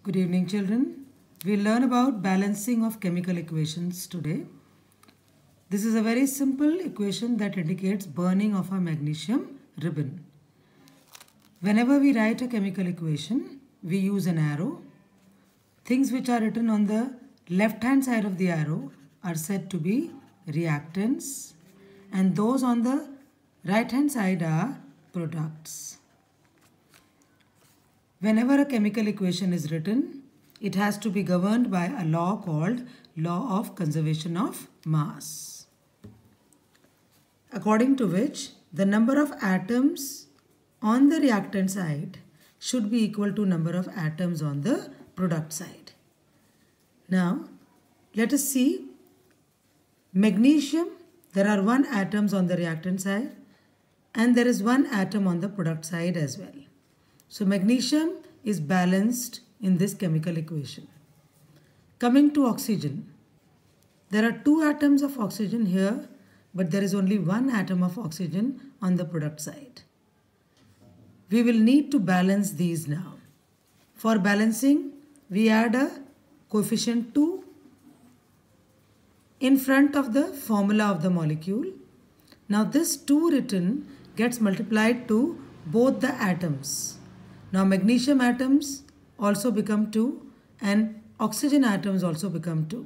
Good evening, children. We'll learn about balancing of chemical equations today. This is a very simple equation that indicates burning of a magnesium ribbon. Whenever we write a chemical equation, we use an arrow. Things which are written on the left-hand side of the arrow are said to be reactants, and those on the right-hand side are products. Whenever a chemical equation is written, it has to be governed by a law called law of conservation of mass, according to which the number of atoms on the reactant side should be equal to number of atoms on the product side. Now, let us see magnesium. There are 1 atoms on the reactant side and there is 1 atom on the product side as well. So magnesium is balanced in this chemical equation. Coming to oxygen, there are 2 atoms of oxygen here, but there is only 1 atom of oxygen on the product side. We will need to balance these now. For balancing, we add a coefficient 2 in front of the formula of the molecule. Now this 2 written gets multiplied to both the atoms. Now magnesium atoms also become 2 and oxygen atoms also become 2.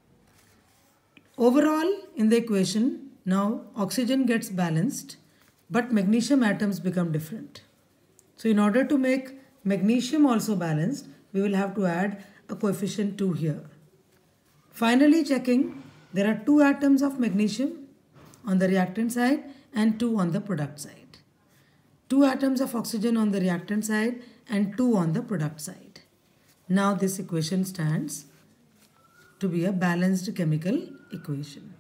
Overall in the equation, now oxygen gets balanced but magnesium atoms become different. So in order to make magnesium also balanced, we will have to add a coefficient 2 here. Finally checking, there are 2 atoms of magnesium on the reactant side and 2 on the product side. 2 atoms of oxygen on the reactant side and 2 on the product side. Now this equation stands to be a balanced chemical equation.